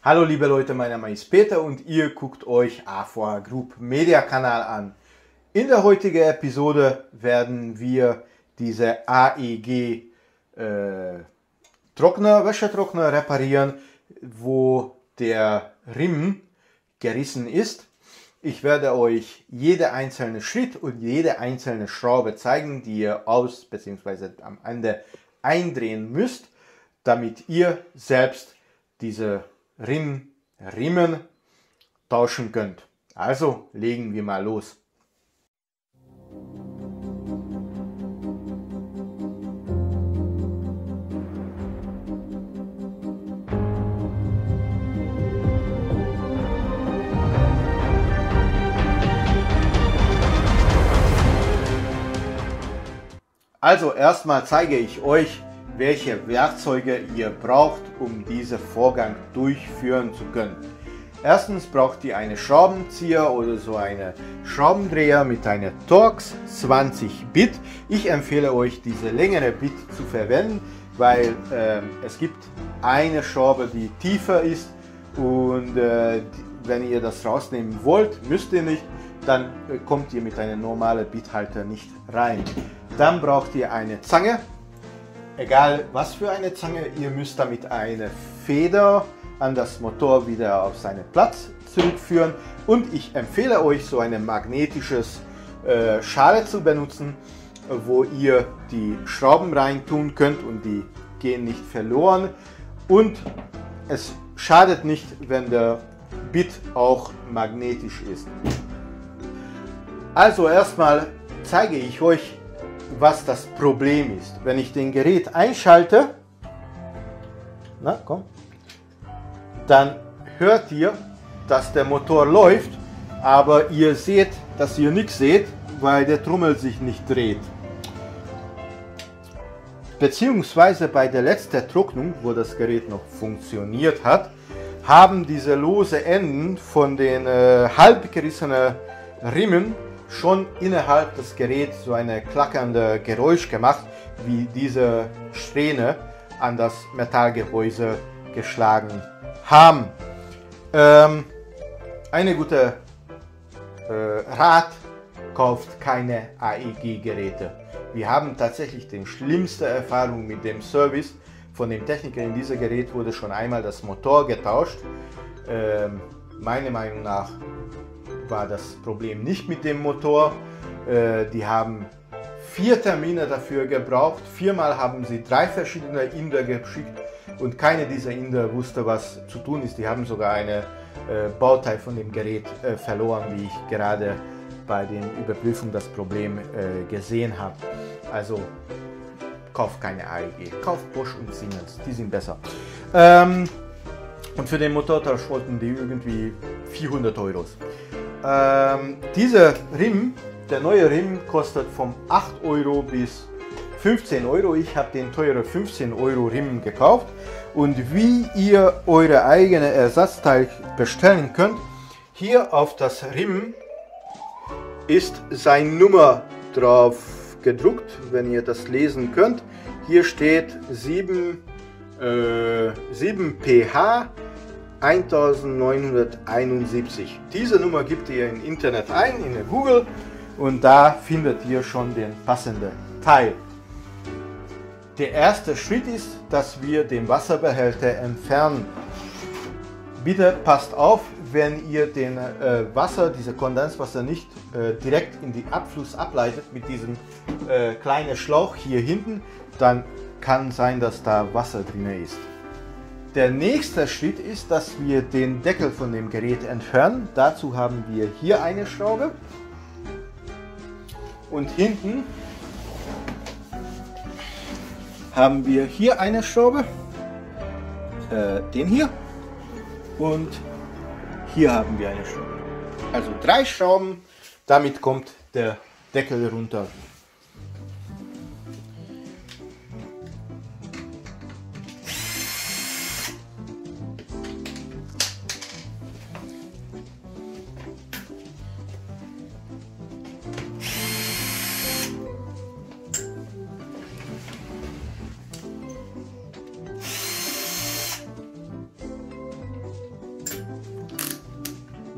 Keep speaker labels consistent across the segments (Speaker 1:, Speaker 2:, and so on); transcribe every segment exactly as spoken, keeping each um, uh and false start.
Speaker 1: Hallo liebe Leute, mein Name ist Peter und ihr guckt euch A V A Group Media Kanal an. In der heutigen Episode werden wir diese A E G äh, Trockner, Wäschetrockner reparieren, wo der Riemen gerissen ist. Ich werde euch jede einzelne Schritt und jede einzelne Schraube zeigen, die ihr aus bzw. am Ende eindrehen müsst, damit ihr selbst diese Riemen, Riemen tauschen könnt. Also legen wir mal los. Also erstmal zeige ich euch, welche Werkzeuge ihr braucht, um diesen Vorgang durchführen zu können. Erstens braucht ihr einen Schraubenzieher oder so einen Schraubendreher mit einer Torx zwanzig Bit. Ich empfehle euch, diese längere Bit zu verwenden, weil äh, es gibt eine Schraube, die tiefer ist und äh, wenn ihr das rausnehmen wollt, müsst ihr nicht, dann äh, kommt ihr mit einem normalen Bithalter nicht rein. Dann braucht ihr eine Zange. Egal was für eine Zange, ihr müsst damit eine Feder an das Motor wieder auf seinen Platz zurückführen. Und ich empfehle euch, so eine magnetisches äh, Schale zu benutzen, wo ihr die Schrauben rein tun könnt und die gehen nicht verloren. Und es schadet nicht, wenn der Bit auch magnetisch ist. Also erstmal zeige ich euch, was das Problem ist. Wenn ich den Gerät einschalte, na, komm, dann hört ihr, dass der Motor läuft, aber ihr seht, dass ihr nichts seht, weil der Trommel sich nicht dreht. Beziehungsweise bei der letzten Trocknung, wo das Gerät noch funktioniert hat, haben diese lose Enden von den äh, halb gerissenen Riemen schon innerhalb des Geräts so eine klackernde Geräusch gemacht, wie diese Strähne an das Metallgehäuse geschlagen haben. Ähm, eine gute äh, Rat: kauft keine A E G-Geräte. Wir haben tatsächlich die schlimmste Erfahrung mit dem Service von dem Techniker. In diesem Gerät wurde schon einmal das Motor getauscht. Ähm, meiner Meinung nach war das Problem nicht mit dem Motor. Äh, die haben vier Termine dafür gebraucht. Viermal haben sie drei verschiedene Inder geschickt und keine dieser Inder wusste, was zu tun ist. Die haben sogar eine äh, Bauteil von dem Gerät äh, verloren, wie ich gerade bei der Überprüfung das Problem äh, gesehen habe. Also kauft keine A E G, kauft Bosch und Siemens, die sind besser. Ähm, und für den Motortausch wollten die irgendwie vierhundert Euro. Ähm, dieser Riemen, der neue Riemen, kostet von acht Euro bis fünfzehn Euro. Ich habe den teuren fünfzehn Euro Riemen gekauft. Und wie ihr eure eigene Ersatzteil bestellen könnt, hier auf das Riemen ist seine Nummer drauf gedruckt, wenn ihr das lesen könnt. Hier steht sieben P H neunzehnhunderteinundsiebzig. Diese Nummer gebt ihr im Internet ein, in Google, und da findet ihr schon den passenden Teil. Der erste Schritt ist, dass wir den Wasserbehälter entfernen. Bitte passt auf, wenn ihr den äh, Wasser, diese Kondenswasser nicht äh, direkt in den Abfluss ableitet mit diesem äh, kleinen Schlauch hier hinten, dann kann sein, dass da Wasser drin ist. Der nächste Schritt ist, dass wir den Deckel von dem Gerät entfernen. Dazu haben wir hier eine Schraube und hinten haben wir hier eine Schraube, äh, den hier, und hier haben wir eine Schraube. Also drei Schrauben, damit kommt der Deckel runter.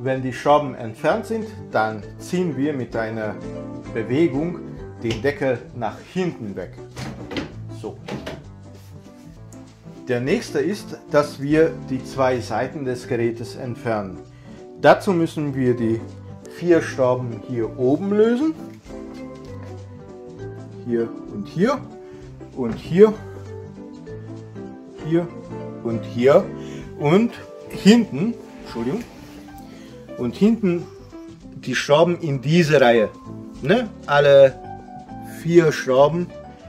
Speaker 1: Wenn die Schrauben entfernt sind, dann ziehen wir mit einer Bewegung den Deckel nach hinten weg. So. Der nächste ist, dass wir die zwei Seiten des Gerätes entfernen. Dazu müssen wir die vier Schrauben hier oben lösen. Hier und hier und hier, hier und hier und hinten, Entschuldigung, und hinten die Schrauben in diese Reihe. Ne? Alle vier Schrauben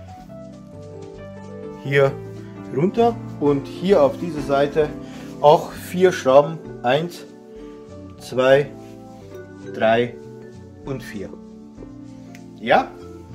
Speaker 1: hier runter und hier auf dieser Seite auch vier Schrauben. Eins, zwei, drei und vier. Ja?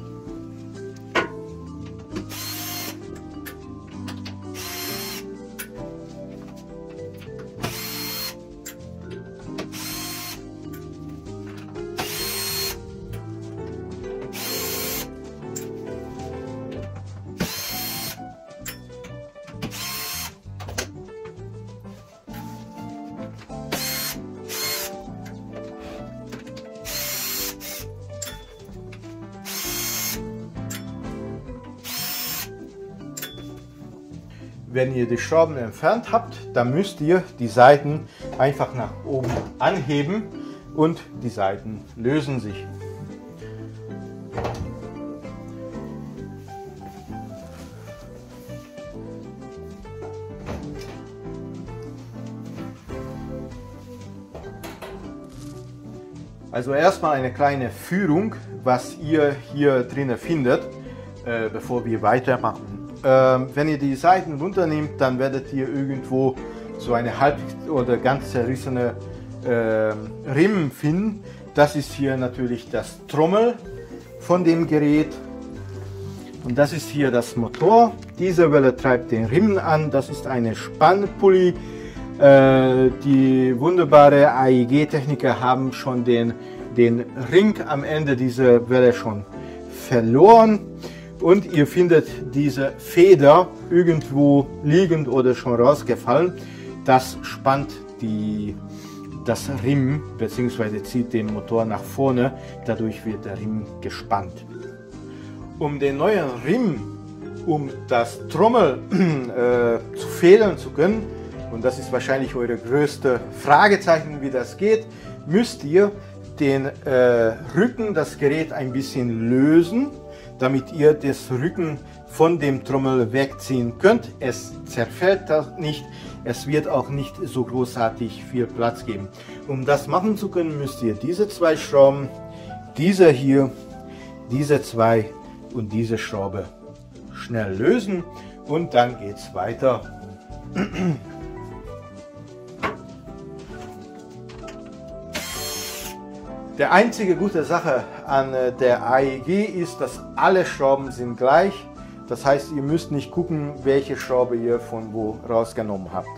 Speaker 1: Wenn ihr die Schrauben entfernt habt, dann müsst ihr die Seiten einfach nach oben anheben und die Seiten lösen sich. Also erstmal eine kleine Führung, was ihr hier drinnen findet, äh, bevor wir weitermachen. Ähm, wenn ihr die Seiten runternehmt, dann werdet ihr irgendwo so eine halb oder ganz zerrissene äh, Riemen finden. Das ist hier natürlich das Trommel von dem Gerät und das ist hier das Motor. Diese Welle treibt den Riemen an. Das ist eine Spannpulli. Äh, die wunderbare A E G-Techniker haben schon den, den Ring am Ende dieser Welle schon verloren. Und ihr findet diese Feder irgendwo liegend oder schon rausgefallen. Das spannt die, das Riemen bzw. zieht den Motor nach vorne. Dadurch wird der Riemen gespannt. Um den neuen Riemen, um das Trommel äh, zu federn zu können, und das ist wahrscheinlich eure größte Fragezeichen, wie das geht, müsst ihr den äh, Rücken, das Gerät ein bisschen lösen, damit ihr das Rücken von dem Trommel wegziehen könnt. Es zerfällt das nicht, es wird auch nicht so großartig viel Platz geben. Um das machen zu können, müsst ihr diese zwei Schrauben, diese hier, diese zwei und diese Schraube schnell lösen und dann geht es weiter. Der einzige gute Sache an der A E G ist, dass alle Schrauben sind gleich. Das heißt, ihr müsst nicht gucken, welche Schraube ihr von wo rausgenommen habt.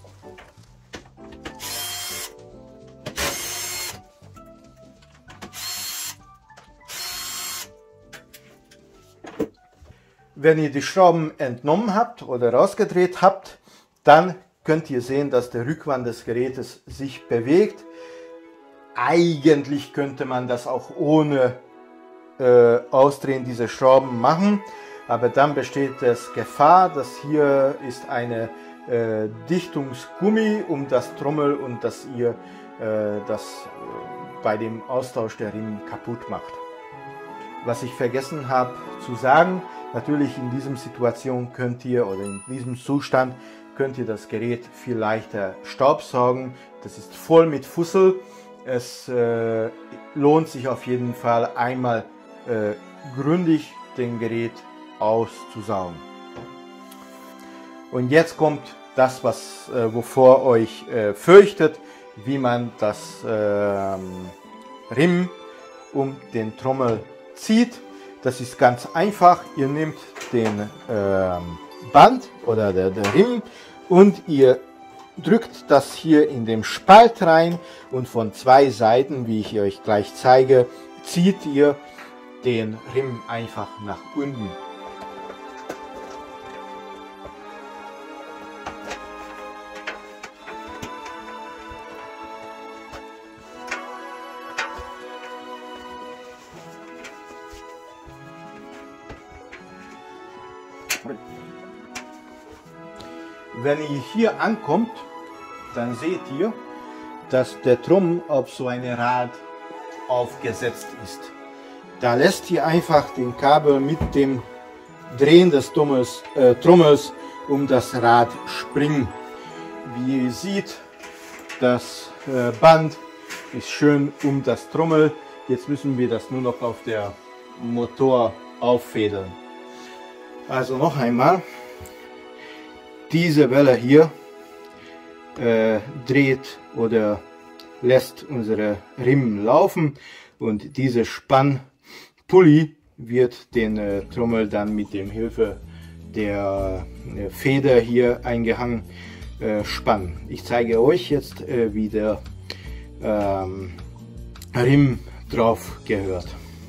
Speaker 1: Wenn ihr die Schrauben entnommen habt oder rausgedreht habt, dann könnt ihr sehen, dass der Rückwand des Gerätes sich bewegt. Eigentlich könnte man das auch ohne äh, Ausdrehen dieser Schrauben machen, aber dann besteht das Gefahr, dass hier ist eine äh, Dichtungsgummi um das Trommel und dass ihr äh, das äh, bei dem Austausch der Riemen kaputt macht. Was ich vergessen habe zu sagen, natürlich in dieser Situation könnt ihr oder in diesem Zustand könnt ihr das Gerät viel leichter staubsaugen. Das ist voll mit Fussel. Es äh, lohnt sich auf jeden Fall einmal äh, gründlich den Gerät auszusaugen. Und jetzt kommt das, was, äh, wovor euch äh, fürchtet, wie man das äh, Riemen um den Trommel zieht. Das ist ganz einfach. Ihr nehmt den äh, Band oder der, der Riemen und ihr drückt das hier in den Spalt rein und von zwei Seiten, wie ich euch gleich zeige, zieht ihr den Riemen einfach nach unten. Wenn ihr hier ankommt, dann seht ihr, dass der Trommel auf so ein Rad aufgesetzt ist. Da lässt ihr einfach den Kabel mit dem Drehen des Trommels, äh, Trommels um das Rad springen. Wie ihr seht, das äh, Band ist schön um das Trommel. Jetzt müssen wir das nur noch auf der Motor auffädeln. Also noch einmal, diese Welle hier äh, dreht oder lässt unsere Riemen laufen und diese Spannpulli wird den äh, Trommel dann mit dem Hilfe der äh, Feder hier eingehangen äh, spannen. Ich zeige euch jetzt, äh, wie der ähm, Riemen drauf gehört.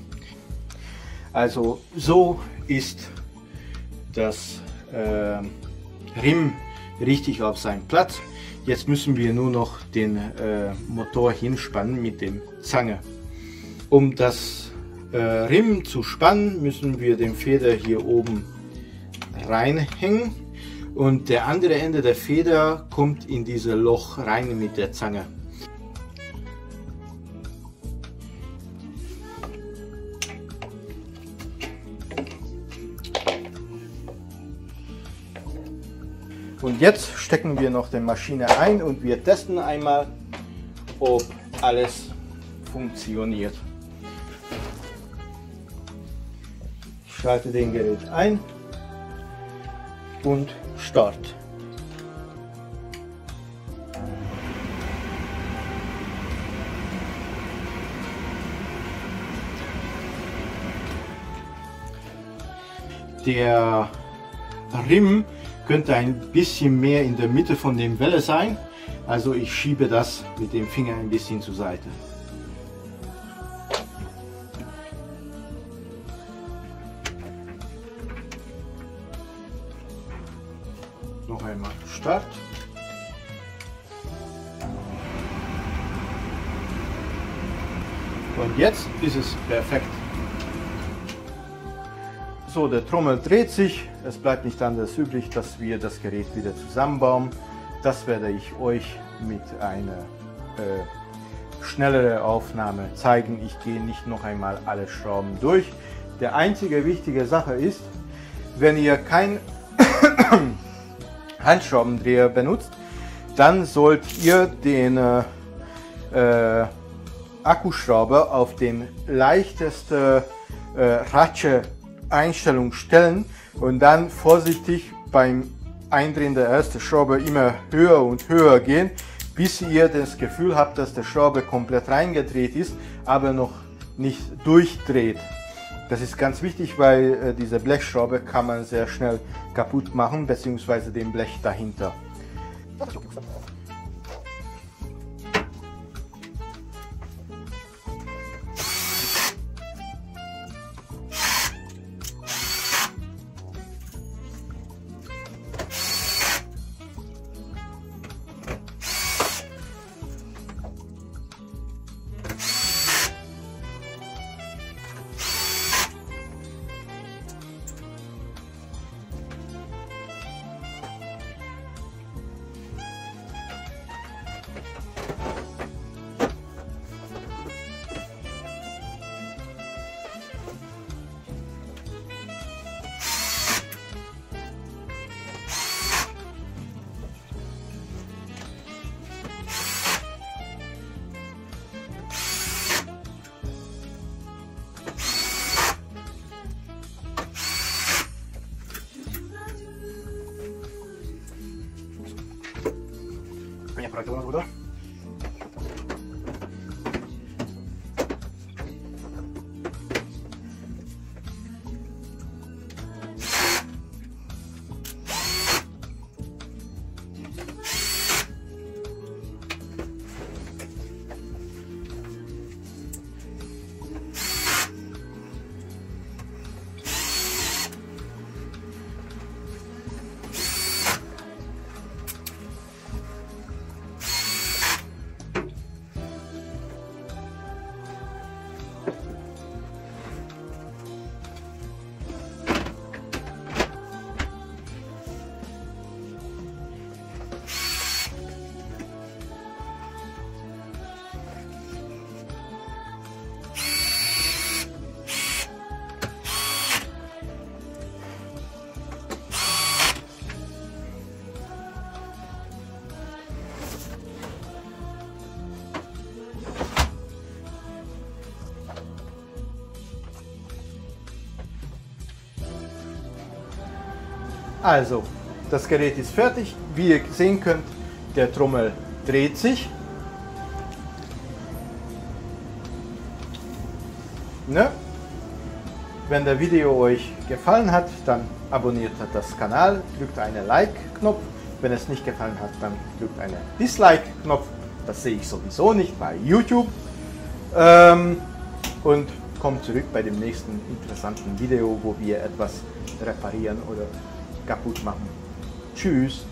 Speaker 1: Also so ist das äh, Riemen richtig auf seinen Platz. Jetzt müssen wir nur noch den äh, Motor hinspannen mit dem Zange. Um das äh, Riemen zu spannen, müssen wir den Feder hier oben reinhängen und der andere Ende der Feder kommt in dieses Loch rein mit der Zange. Und jetzt stecken wir noch die Maschine ein und wir testen einmal, ob alles funktioniert. Ich schalte den Gerät ein und Start. Der Riemen könnte ein bisschen mehr in der Mitte von der Welle sein, also ich schiebe das mit dem Finger ein bisschen zur Seite. Noch einmal Start. Und jetzt ist es perfekt. So, der Trommel dreht sich, es bleibt nicht anders übrig, dass wir das Gerät wieder zusammenbauen. Das werde ich euch mit einer äh, schnelleren Aufnahme zeigen. Ich gehe nicht noch einmal alle Schrauben durch. Der einzige wichtige Sache ist, wenn ihr keinen Handschraubendreher benutzt, dann sollt ihr den äh, äh, Akkuschrauber auf den leichteste äh, Ratsche Einstellung stellen und dann vorsichtig beim Eindrehen der ersten Schraube immer höher und höher gehen, bis ihr das Gefühl habt, dass der Schraube komplett reingedreht ist, aber noch nicht durchdreht. Das ist ganz wichtig, weil äh, diese Blechschraube kann man sehr schnell kaputt machen, beziehungsweise den Blech dahinter. Por aquí vamos, ¿verdad? Also, das Gerät ist fertig. Wie ihr sehen könnt, der Trommel dreht sich. Ne? Wenn das Video euch gefallen hat, dann abonniert das Kanal, drückt einen Like-Knopf. Wenn es nicht gefallen hat, dann drückt einen Dislike-Knopf. Das sehe ich sowieso nicht bei YouTube. Ähm, und kommt zurück bei dem nächsten interessanten Video, wo wir etwas reparieren oder kaputt machen. Tschüss!